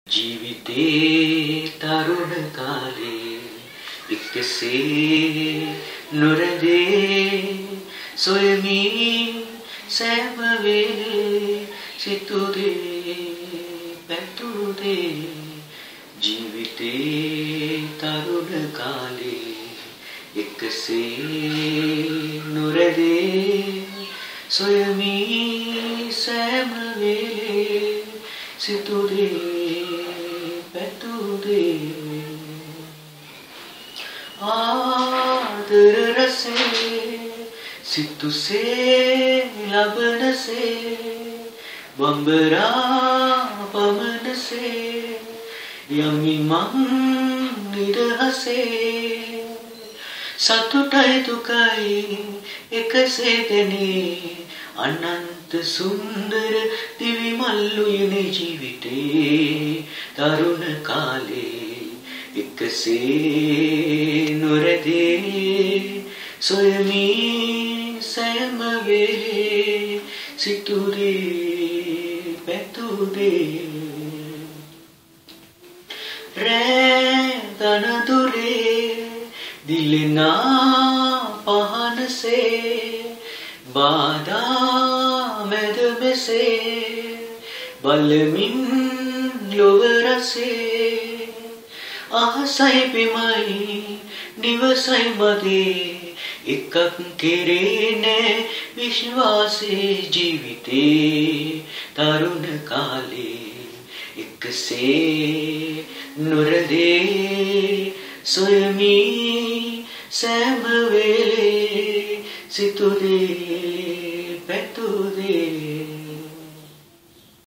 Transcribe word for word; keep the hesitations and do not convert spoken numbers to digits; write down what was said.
ජීවිතේ තරුණ කාලේ එක්කසේ නොරදේ සොයමින් සෑම වෙලේ සිතුදේ පැතුදේ ජීවිතේ තරුණ කාලේ එක්කසේ නොරදේ සොයමින් සෑම වෙලේ සිතුදේ පැතුදේ ආදර රසේ සිතුසේ ලබනසේ බඹරා පමනසේ යමි මං නිදහසේ සතුටයි දුකයි එකසේ දැනේ අනන්ත සුන්දර දිවි මල්ලු යන ජීවිතේ තරුණ කාලේ එකසේ නොරදේ සොයමි සෑම වෙලේ සිතුදේ පැතුදේ රෑ දනදුරේ දිලනා පහනසේ බාධා මැද මෙසේ බලමින් ලොව රසේ අහසයි පෙමයි නිවසයි මගේ එකක් කෙරේ නෑ විශ්වාසේ ජීවිතේ තරුණ කාලේ එකසේ නොරදේ සොයමි සෑම වෙලේ සිතුදේ